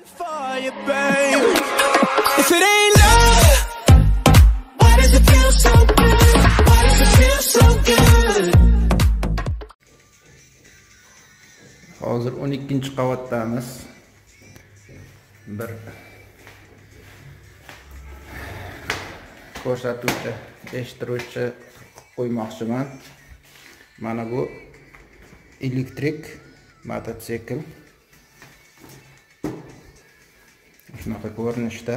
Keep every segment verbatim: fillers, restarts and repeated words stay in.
Hozir o'n ikkinchi qavatdamiz. Bir ko'rsatuvchi, eshittiruvchi qo'ymoqchiman. Mana bu elektrik mototsikl. Shunaqa ko'rinishda.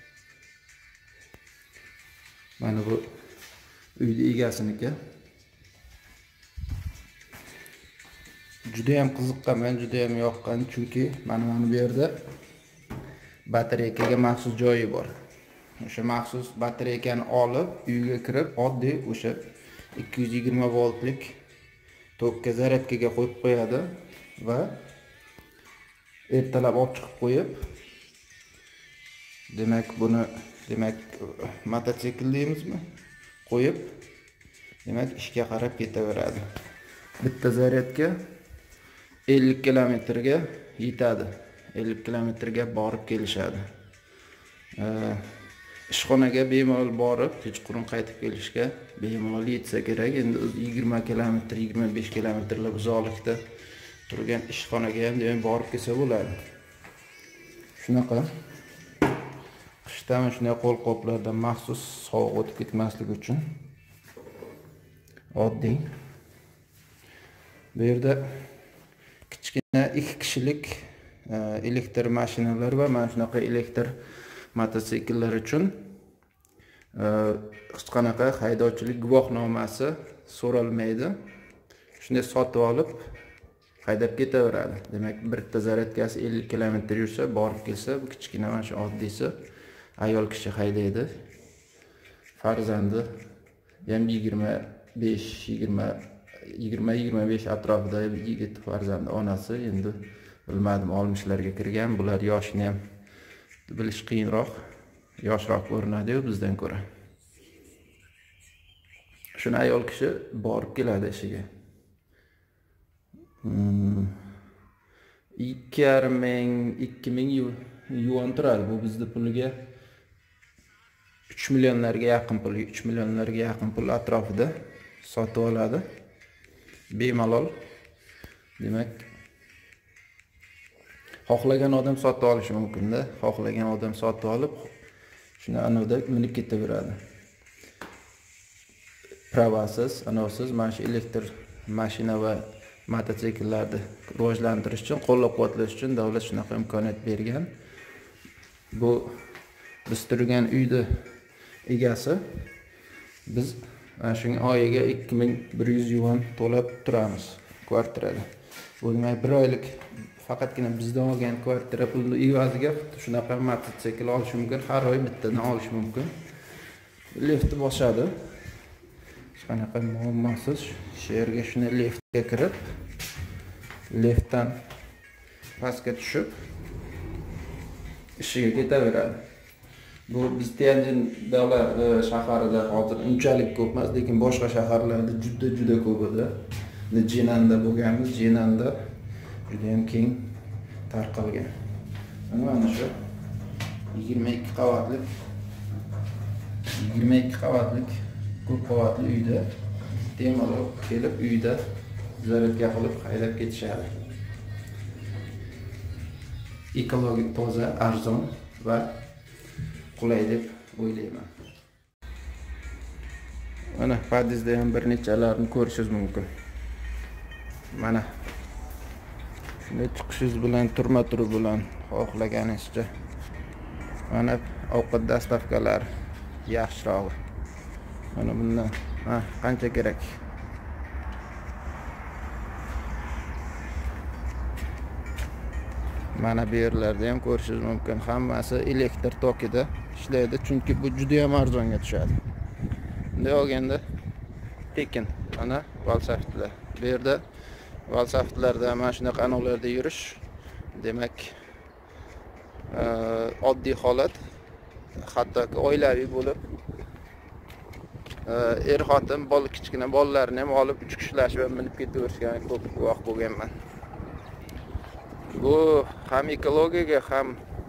Mana bu uyning egasiniki. Juda ham qiziqqaman, juda ham yoqqan, chunki mana mana bu yerda batareykaga maxsus joyi bor. O'sha maxsus batareykani olib, uyga kirib, oddiy o'sha ikki yuz yigirma voltlik tokka zaryadkaga qo'yib qo'yadi va ertalab olib chiqib qo'yib, demak buni, demak mototsikl deymizmi? Qo'yib, demak ishga qarab ketaveradi. Bitta zaryadka ellik kilometrga yetadi. ellik kilometrga borib kelishadi. Ishxonaga bemalol borib, kechqurun qaytib kelishga bemalol yetsa kerak. Endi yigirma kilometr, yigirma besh kilometrlar uzoqlikda turgan ishxonaga ham demak borib kelsa bo'ladi. Shunaqa. Qishdami shunday qo'lqoplardan maxsus sovuq o'tib ketmasligi uchun oddiy. Bu yerda kichkina ikki kishilik elektr mashinalar va mana shunaqa elektr mototsikllar uchun hech qanaqa haydovchilik guvohnomasi so'ralmaydi. Shunday sotib olib haydab ketaveradi. Demak, bitta zaryadkasi ellik kilometr yursa, borib kelsa, bu kichkina mana shu oddiysi ayol kishi haydaydi. Farzandi ham yigirma besh yigirma yigirma besh atrofida yigit farzandi, onasi endi bilmadim, oltmishlarga kirgan. Bular yoshini ham bilish qiyinroq, yoshroq ko'rinadi-yu bizdan ko'ra. Shuni ayol kishi borib keladi ishiga. ikki yarim ming, ikki ming yuan turadi. Bu bizning puliga uch millionlarga yaqin pul, uch millionlarga yaqin pul atrofida sotib oladi. Bemalol. Demak, xohlagan odam sotib olishi mumkin-da. Xohlagan odam sotib olib, shuni anavda minib ketaveradi. Pravasiz, anavsiz mana shu elektr mashina va mototsikllarni rivojlantirish uchun, qo'llab-quvvatlash uchun davlat shunaqa imkoniyat bergan. Bu biz turgan uyning egasi. Biz mana shunga oyiga ikki ming bir yuz yuan to'lab turamiz kvartirada. Bu demak bir oylik faqatgina bizdan olgan kvartira pulni evaziga shunaqa mototsikl olish mumkin. Har oy bittadan olish mumkin. Liftni bosadi. Hech qanaqa muammosiz shu yerga shuni liftga kirib, liftdan pastga tushib ishiga ketaveradi. Bu biz Tianjin davlat shaharida hozir unchalik ko'p emas, lekin boshqa shaharlarda juda juda ko'p edi. Jinanda bo'lganmiz, Jinanda juda ham keng tarqalgan. Mana shu yigirma ikki qavatlik yigirma ikki qavatlik ko'p qavatli uyda bemalol kelib uyda zaryadka qilib haydab ketishadi. Ekologik, toza, arzon va qulay deb o'ylayman. Mana podyezdda ham bir nechalarni ko'rishingiz mumkin. Mana shunday chiqishingiz bilan, turma turi bilan xohlaganingizcha. Mana ovqat dastavkalari yaxshirog'i. Mana bundan ha qancha kerak? Mana bu yerlarda ham ko'rishingiz mumkin. Hammasi elektr tokida ishlaydi, chunki bu juda ham arzonga tushadi. Bunday olganda tekin. Mana valsaftlar. Bu yerda valsaftlarda mana shunaqa anovlarda yurish, demak, oddiy holat, hattoki oilaviy bo'lib, er xotin bola kichkina bolalarni ham olib uch kishilash va minib ketaverishga ko'p guvoh bo'lganman. Bu ham ekologiyaga, ham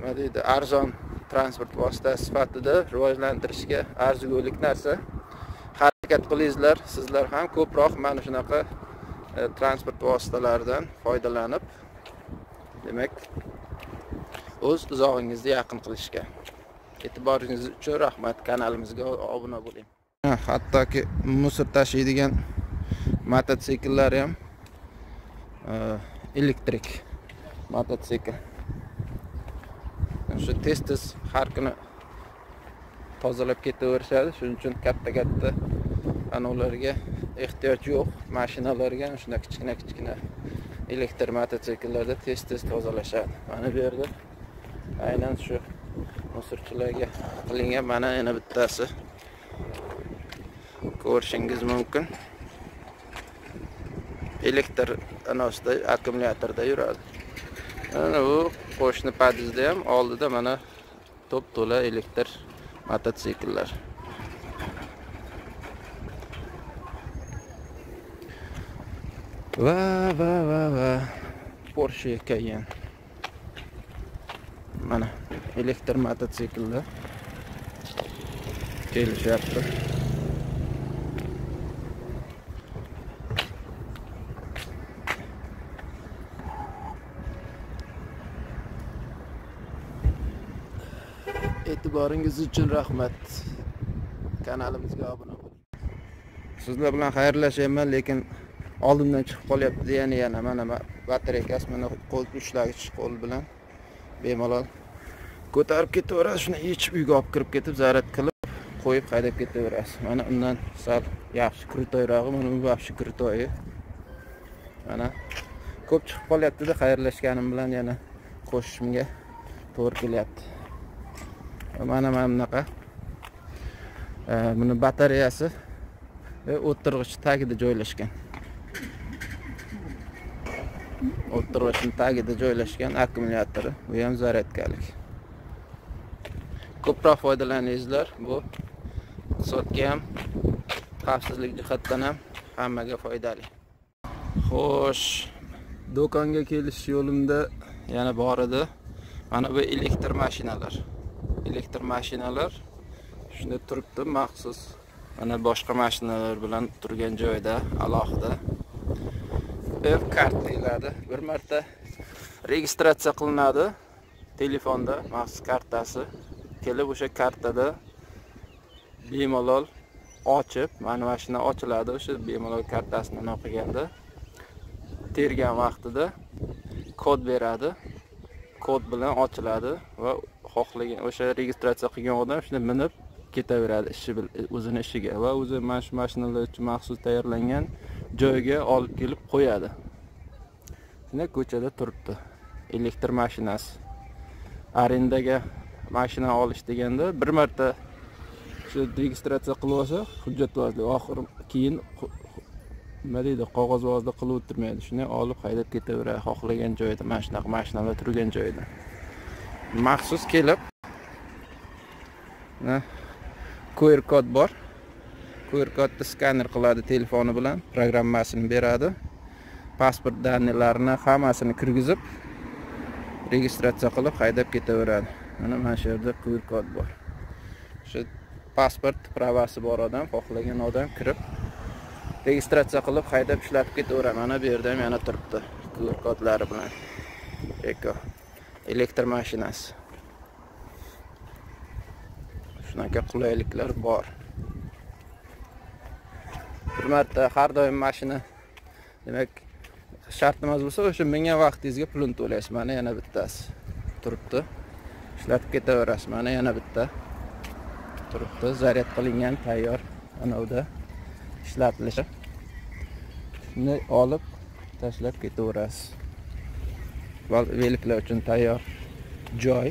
nima deydi, arzon transport vositasi sifatida rivojlantirishga arzigulik narsa. Harakat qilingizlar, sizlar ham ko'proq mana shunaqa e, transport vositalaridan foydalanib, demak, o'z uzog'ingizni yaqin qilishga. E'tiboringiz uchun rahmat. Kanalimizga obuna bo'ling. Hattoki musor tashiydigan mototsikllar ham elektrik mototsikl. Shu tez-tez har kuni tozalab ketaverishadi. Shuning uchun katta-katta ularga ehtiyoj yo'q. Mashinalarga shunday kichkina-kichkina elektr mototsikllarda tez-tez tozalashadi. Mana bu yerda aynan shu musorchilarga qilingan mana yana bittasi. Ko'rishingiz mumkin. Elektr anosida akkumulyatorda yuradi. Mana bu qo'shni padizda ham oldida mana to'p to'la elektr mototsikllar. Va va va va Porsche Cayenne. Mana elektr mototsikllar kelishyapti. E'tiboringiz uchun rahmat. Kanalimizga obuna bo'ling. Sizlar bilan xayrlashayman, lekin oldimdan chiqib qolyapti yana yana mana batareykasi mana qo'l ushlagich qo'l bilan bemalol ko'tarib ketaverasiz. Shuni yechib uyga olib kirib ketib, zaryad qilib, qo'yib haydab ketaverasiz. Mana undan sal yaxshi krutoyrog'i, mana bu vobshe krutoyi. Mana ko'p chiqib qolyapti-da, xayrlashganim bilan yana qo'shishimga to'g'ri kelyapti. Mana mana bunaqa. Buni batareyasi o'tirg'ich tagida joylashgan. O'tirg'ichning tagida joylashgan akkumulyatori. Bu ham zaryadkalik. Ko'proq foydalaningizlar. Bu iqtisodga ham, xavfsizlik jihatdan ham hammaga foydali. Xo'sh, do'konga kelish yo'limda yana bor edi. Mana bu elektr mashinalar. Elektr mashinalar shunda turibdi maxsus. Mana boshqa mashinalar bilan turgan joyda alohida F-kart deyiladi. Bir marta registratsiya qilinadi telefonda, maxsus kartasi. Kelib o'sha kartada bemalol ochib, mana mashina ochiladi. O'sha bemalol kartasini o'qiganda tergan vaqtida kod beradi. Kod bilan ochiladi va xohlagan o'sha registratsiya qilgan odam shuni minib ketaveradi ishi o'zini ishiga va o'zi mana shu mashinalar uchun maxsus tayyorlangan joyga olib kelib qo'yadi. Shunda ko'chada turibdi elektr mashinasi. Arendaga mashina olish deganda bir marta shu registratsiya qilib olsa, hujjatvozlik oxir keyin nima deydi, qog'ozvozda qilib o'tirmaydi. Shuni olib haydab ketaveradi xohlagan joyda, mana shunaqa mashinalar turgan joyda. Maxsus kelib Q R kod bor. Q R kodni skaner qiladi telefoni bilan, programmasini beradi. Pasport danlarini hammasini kirgizib, registratsiya qilib haydab ketaveradi. Mana mana shu yerda Q R kod bor. Shu pasport pravasi bor odam, xohlagan odam kirib registratsiya qilib haydab ishlatib ketaveradi. Mana bu yerda ham yana turibdi Q R kodlari bilan. Eko elektr mashinasi. Shunaqa qulayliklar bor. Bir marta har doim mashina, demak, shartimiz bo'lsa, o'sha mingan vaqtingizga pulni to'laysiz. Mana yana bittasi turibdi. Ishlatib ketaverasiz. Mana yana bitta turibdi, zaryad qilingan, tayyor, anavda ishlatilishi. Shuni olib tashlab ketaverasiz. Veliklar uchun tayyor joy.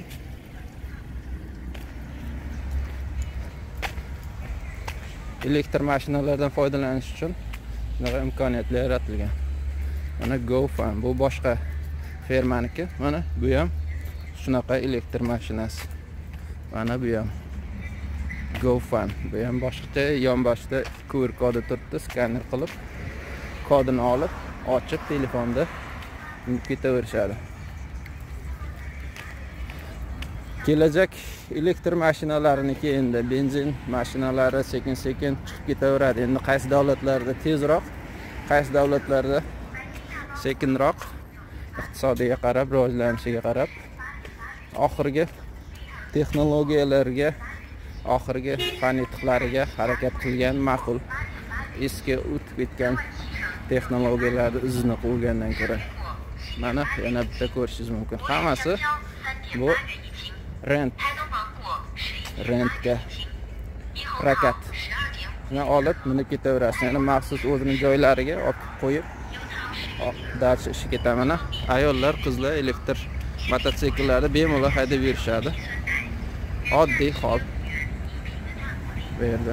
Elektr mashinalardan foydalanish uchun bunaqa imkoniyatlar yaratilgan. Mana GoFan, bu boshqa firmaniki. Mana bu ham shunaqa elektr mashinasi. Mana bu ham GoFan. Bu ham boshqacha, yonboshda Q R kodi turibdi, skaner qilib kodini olib, ochib telefonda ketaverishadi. Kelajak elektr mashinalariniki endi benzin mashinalari sekin-sekin chiqib ketaveradi. Endi qaysi davlatlarda tezroq, qaysi davlatlarda sekinroq, iqtisodiga qarab, rivojlanishiga qarab, oxirgi texnologiyalarga, oxirgi fan yutuqlariga harakat qilgan ma'qul. Eski o'tib ketgan texnologiyalarni izini qo'ygandan ko'ra. Mana yana bitta ko'rishingiz mumkin. Hammasi bu rent rentga rakat. Shuni olib minib ketaverasiz. Yana maxsus o'zining joylariga olib qo'yib darcha ishi ketaman. Ayollar, qizlar elektr mototsikllarni bemalol haydab yurishadi. Oddiy hol. Bu yerda.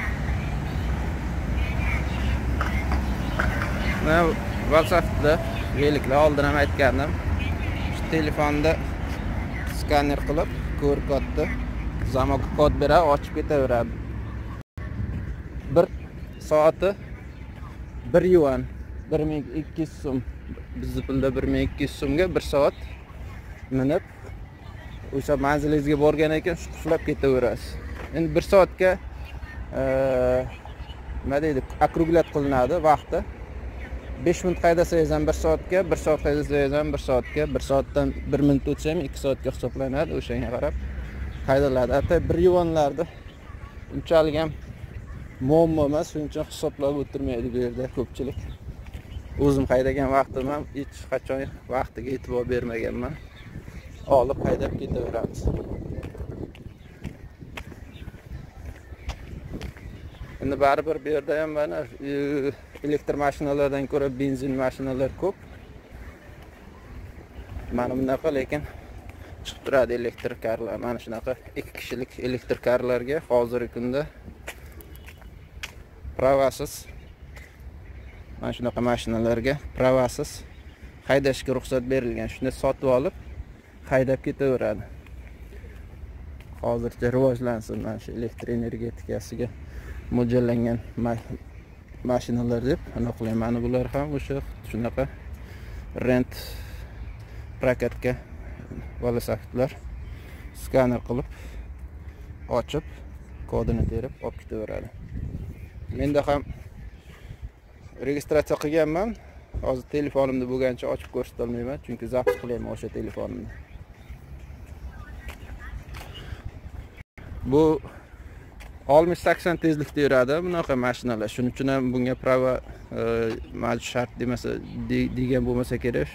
Mana WhatsAppda veliklar oldin ham aytgandim. Shu telefonda skaner qilib, ko'r kodni, zamok kod berib, ochib ketaveradi. bir soati bir yuan, bir ming ikki yuz so'm. Bizning pulda bir ming ikki yuz so'mga bir soat minib, o'sha manzilingizga borgan ekan, shu quflab ketaverasiz. Endi bir soatga nima deydi, okruglat qilinadi vaqti. besh minut haydasangiz ham bir soatga, bir soat haydasangiz ham bir soatga, bir soatdan bir minut o'tsa ham ikki soatga hisoblanadi. O'shanga qarab haydaladi. Hatto bir yuanlarda unchalik ham muammo emas, shuning uchun hisoblab o'tirmaydi bu yerda ko'pchilik. O'zim haydagan vaqtim ham hech qachon vaqtiga e'tibor bermaganman. Olib haydab ketaveramiz. Endi baribir bu yerda ham mana elektr mashinalardan ko'ra benzin mashinalar ko'p. Mana bunaqa, lekin chiqib turadi elektr karlar. Mana shunaqa ikki kishilik elektr karlarga hozirgi kunda pravasiz, mana shunaqa mashinalarga pravasiz haydashga ruxsat berilgan. Shuni sotib olib haydab ketaveradi. Hozircha rivojlansin mana shu elektr energetikasiga mo'ljallangan mashinalar deb aniqlayman. Mana bular ham o'sha shunaqa rent prakatga velosipedlar skaner qilib ochib kodini terib olib ketaveradi. Menda ham registratsiya qilganman. Hozir telefonimda bo'lgancha ochib ko'rsata olmayman, chunki zapt qilyapman o'sha telefonimni. Bu oltmish sakson tezlikda yuradi bunaqa mashinalar. Shuning uchun ham bunga prava majbur shart demasa degan bo'lmasa kerak.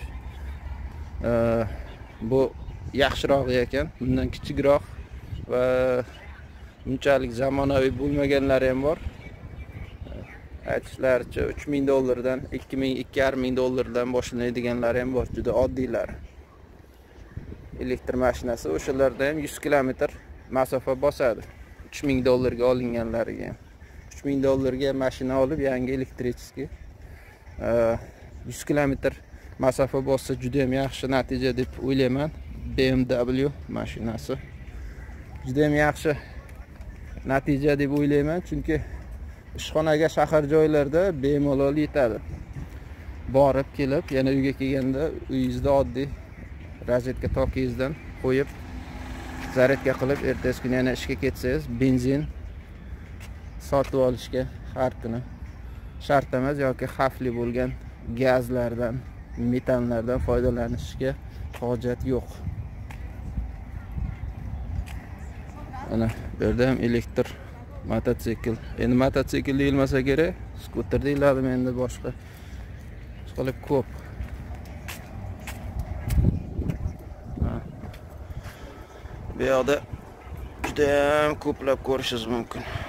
Bu yaxshiroq ekan, bundan kichikroq va bunchalik zamonaviy bo'lmaganlari ham bor. Aytishlaricha uch ming dollardan ikki ming ikki yarim ming dollardan boshlanadiganlari ham bor, juda oddiylar. Elektr mashinasi o'shalarda ham yuz kilometr masofa bosadi. uch ming dollarga olinganlariga ham. uch ming dollarga mashina olib yangi elektrichеский yuz kilometr masofa bossa juda ham yaxshi natija deb o'ylayman. B M W mashinasi juda ham yaxshi natija deb o'ylayman, chunki ishxonaga, shahar joylarda bemalol yetadi. Borib kelib, yana uyga kelganda uyingizda oddiy rozetka tokingizdan qo'yib zaryadka qilib, ertasi kuni yana ishga ketsangiz, benzin sotib olishga har kuni shart emas yoki xavfli bo'lgan gazlardan, metanlardan foydalanishga hojat yo'q. Ana bu yerda ham elektr mototsikl. Endi mototsikl deyilmasa kerak, skuter deyiladi endi boshqa. Qilib ko'p. Bu yoqda juda ham ko'plab ko'rishingiz mumkin.